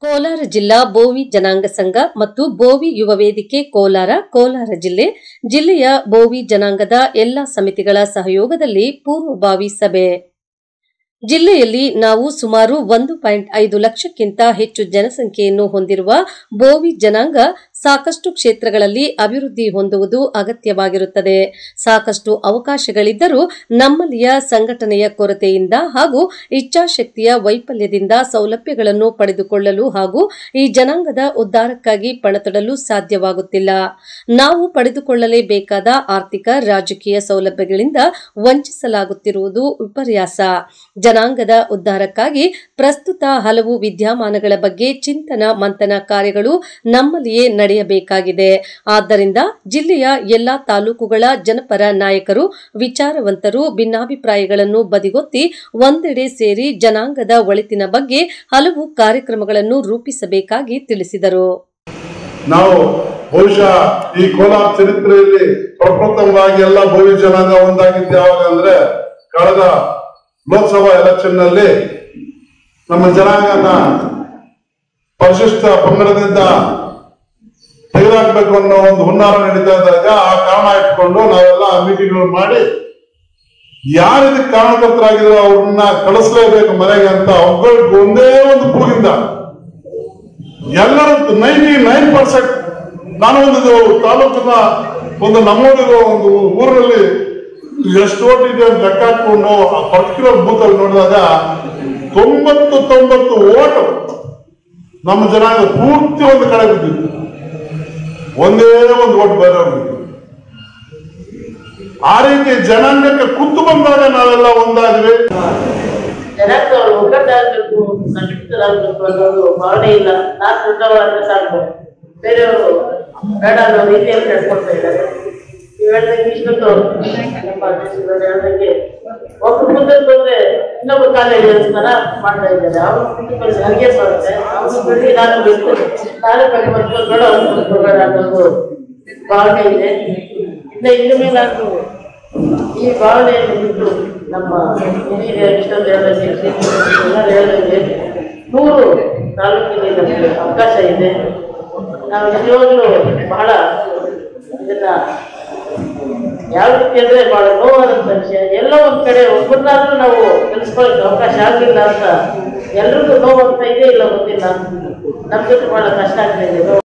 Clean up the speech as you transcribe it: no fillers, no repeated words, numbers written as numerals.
ಕೋಲಾರ ಜಿಲ್ಲಾ ಬೋವಿ ಜನಾಂಗ ಸಂಘ ಮತ್ತು ಬೋವಿ ಯುವ ವೇದಿಕೆ ಕೋಲಾರ ಜಿಲ್ಲೆಯ ಬೋವಿ ಜನಾಂಗದ ಎಲ್ಲಾ ಸಮಿತಿಗಳ ಸಹಯೋಗದಲ್ಲಿ ಪೂರ್ವಭಾವಿ ಸಭೆ. ಜಿಲ್ಲೆಯಲ್ಲಿ ನಾವು ಸುಮಾರು 1.5 ಲಕ್ಷಕ್ಕಿಂತ ಹೆಚ್ಚು ಜನಸಂಖ್ಯೆಯನ್ನು ಹೊಂದಿರುವ ಬೋವಿ ಜನಾಂಗ ಸಾಕಷ್ಟು ಕ್ಷೇತ್ರಗಳಲ್ಲಿ ಅಭಿವೃದ್ಧಿ ಹೊಂದುವುದು ಅಗತ್ಯವಾಗಿರುತ್ತದೆ. ಸಾಕಷ್ಟು ಅವಕಾಶಗಳಿದ್ದರೂ ನಮ್ಮಲ್ಲಿಯ ಸಂಘಟನೆಯ ಕೊರತೆಯಿಂದ ಹಾಗೂ ಇಚ್ಛಾಶಕ್ತಿಯ ವೈಫಲ್ಯದಿಂದ ಸೌಲಭ್ಯಗಳನ್ನು ಪಡೆದುಕೊಳ್ಳಲು ಹಾಗೂ ಈ ಜನಾಂಗದ ಉದ್ಧಾರಕ್ಕಾಗಿ ಪಣತೊಡಲು ಸಾಧ್ಯವಾಗುತ್ತಿಲ್ಲ. ನಾವು ಪಡೆದುಕೊಳ್ಳಲೇಬೇಕಾದ ಆರ್ಥಿಕ ರಾಜಕೀಯ ಸೌಲಭ್ಯಗಳಿಂದ ವಂಚಿಸಲಾಗುತ್ತಿರುವುದು ವಿಪರ್ಯಾಸ. ಜನಾಂಗದ ಉದ್ಧಾರಕ್ಕಾಗಿ ಪ್ರಸ್ತುತ ಹಲವು ವಿದ್ಯಮಾನಗಳ ಬಗ್ಗೆ ಚಿಂತನ ಮಂಥನ ಕಾರ್ಯಗಳು ನಮ್ಮಲ್ಲಿಯೇ ನಡೆಯಬೇಕಾಗಿದೆ. ಆದ್ದರಿಂದ ಜಿಲ್ಲೆಯ ಎಲ್ಲಾ ತಾಲೂಕುಗಳ ಜನಪರ ನಾಯಕರು, ವಿಚಾರವಂತರು ಭಿನ್ನಾಭಿಪ್ರಾಯಗಳನ್ನು ಬದಿಗೊತ್ತಿ ಒಂದೆಡೆ ಸೇರಿ ಜನಾಂಗದ ಒಳಿತಿನ ಬಗ್ಗೆ ಹಲವು ಕಾರ್ಯಕ್ರಮಗಳನ್ನು ರೂಪಿಸಬೇಕಾಗಿ ತಿಳಿಸಿದರು. ನಾವು ಬಹುಶಃ ಈ ಕೋಲಾರ ಚರಿತ್ರೆಯಲ್ಲಿ ಪ್ರಪ್ರಥಮವಾಗಿ ಎಲ್ಲ ಬೋವಿ ಜನಾಂಗ ಒಂದಾಗಿದ್ದು ಯಾವಾಗ ಅಂದ್ರೆ ಕಳೆದ ಲೋಕಸಭಾ ಎಲೆಕ್ಷನ್ ನಲ್ಲಿ ನಮ್ಮ ಜನಾಂಗನ ಪರಿಶಿಷ್ಟ ಪಂಗಡದಿಂದ ತೆಗೆದುಹಾಕಬೇಕು ಅನ್ನೋ ಒಂದು ಹುನ್ನಾರ ನಡೀತಾ ಇದ್ದಾಗ ಆ ಕಾರಣ ಇಟ್ಕೊಂಡು ನಾವೆಲ್ಲ ಮೀಟಿಂಗ್ಗಳು ಮಾಡಿ ಯಾರು ಇದಕ್ಕೆ ಕಾರಣಕರ್ತರಾಗಿದ್ರು ಅವ್ರನ್ನ ಕಳಿಸ್ಲೇಬೇಕು ಮನೆಗೆ ಅಂತ ಒಬ್ಬರಿಗೆ ಒಂದೇ ಒಂದು ಕೂಗಿಂದ ಎಲ್ಲರೂ 99% ನಾನು ಒಂದು ತಾಲೂಕಿನ ಒಂದು ನಮ್ಮೂರಿರೋ ಒಂದು ಊರಿನಲ್ಲಿ ಎಷ್ಟು ಓಟ್ ಇದೆ ಅಂತ ಲೆಕ್ಕ ಹಾಕೊಂಡು ಆ ಪರ್ಟಿಕ್ಯುಲರ್ ಬೂತ್ ಅಲ್ಲಿ ನೋಡಿದಾಗ 90 ಓಟ್ ನಮ್ಮ ಜನಾಂಗ ಪೂರ್ತಿ ಒಂದು ಕಡೆ ಬಿದ್ದಿತ್ತು. ಒಂದೇ ಒಂದು ಓಟ್ ಬೇರೆಯವ್ರಿಗೆ. ಆ ರೀತಿ ಜನಾಂಗಕ್ಕೆ ಕುತ್ತು ಬಂದಾಗ ನಾವೆಲ್ಲ ಒಂದಾದ್ವಿ. ಜನಾಂಗ ಒಗ್ಗಟ್ಟಾಗಬೇಕು, ಸಂಘಟಿತರಾಗಬೇಕು ಅನ್ನೋದು ಭಾವನೆ ಇಲ್ಲ. ನಾನು ದೊಡ್ಡವರಾದ್ರೆ ಸಾಕು, ಬೇರೆಯವರು ಬೇಡ ಅನ್ನೋ ರೀತಿಯಲ್ಲಿ ನಡ್ಕೊಳ್ತಾ ಇದ್ದಾರೆ. ಹೇಳ್ದಂಗೆ ಇಷ್ಟೊಂದು ನಮ್ಮ ಅಧ್ಯಕ್ಷರು ಹೇಳ್ದಂಗೆ ಒಬ್ರು ಮುಂದೆ ಬಂದ್ರೆ ಇನ್ನೊಬ್ರು ಕಾಲ ತರ ಮಾಡ್ತಾ ಇದ್ದಾರೆ. ಅವ್ರು ಮುಂದೆ ಬಂದು ನನಗೆ ಬರುತ್ತೆ, ಅವ್ರು ಬಿಡಿ ನಾನು ಬಿಡ್ತೇನೆ, ನಾನೇ ಬೇಡ ಬೇಡ ಅನ್ನೋದು ಭಾವನೆ ಇದೆ. ಇನ್ನು ಮೇಲೆ ನಾನು ಈ ಭಾವನೆಯನ್ನು ಬಿಟ್ಟು ನಮ್ಮ ಹಿರಿಯ ಇಷ್ಟೊಂದು ಹೇಳ್ದಂಗೆ 100 ತಾಲೂಕಿನಲ್ಲಿ ನಮಗೆ ಅವಕಾಶ ಇದೆ. ನಾವು ನಿಜವಾಗ್ಲೂ ಬಹಳ ಇದನ್ನ ಯಾವ ರೀತಿ ಅಂದ್ರೆ ಬಹಳ ನೋವಾದಂತ ವಿಷಯ. ಎಲ್ಲ ಒಂದ್ ಕಡೆ ಒಬ್ಬರನ್ನಾದ್ರೂ ನಾವು ಕಲಿಸ್ಕೊಳ್ಳೋಕೆ ಅವಕಾಶ ಆಗ್ಲಿಲ್ಲ ಅಂತ ಎಲ್ರಿಗೂ ನೋವಾಗ್ತಾ ಇದೆ, ಇಲ್ಲ ಗೊತ್ತಿಲ್ಲ. ನಮ್ ಜೊತೆ ಬಹಳ ಕಷ್ಟ ಆಗ್ತಾ ಇದೆ.